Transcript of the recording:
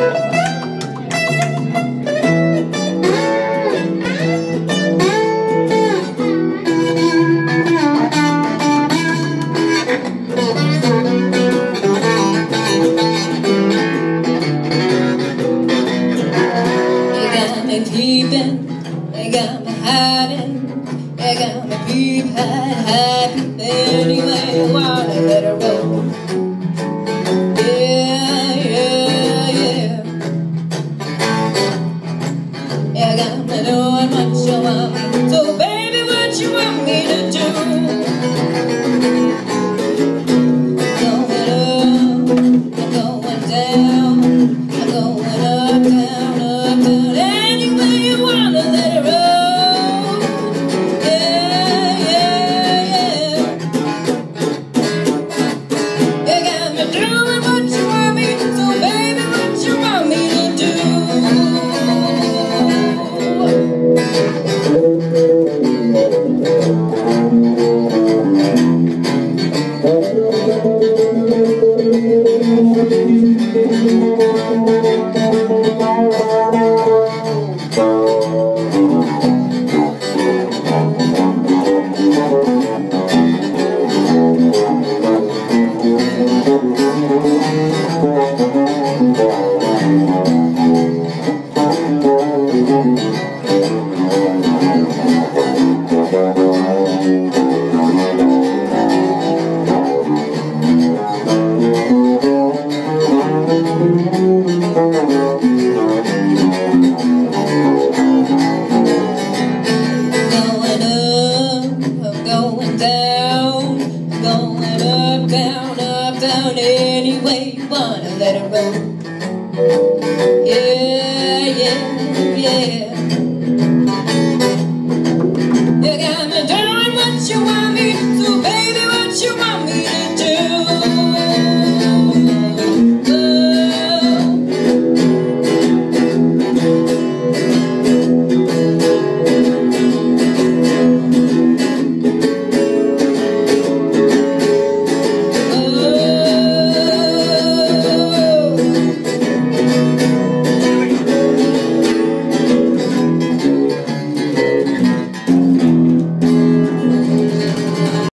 They got me hiding, they got me peep hiding. Anyway, I wanna let her go. Yeah, yeah, yeah. You got me doing what you want me. So baby, what you want me to do? Going up, I'm going down, I'm going up, down, up, down. Anyway, you wanna let her roll. Yeah, yeah, yeah. You got me doing what you want me. So baby, what you want me to do? Anyway, you wanna let it roll. Yeah, yeah, yeah. You got me doing what you want.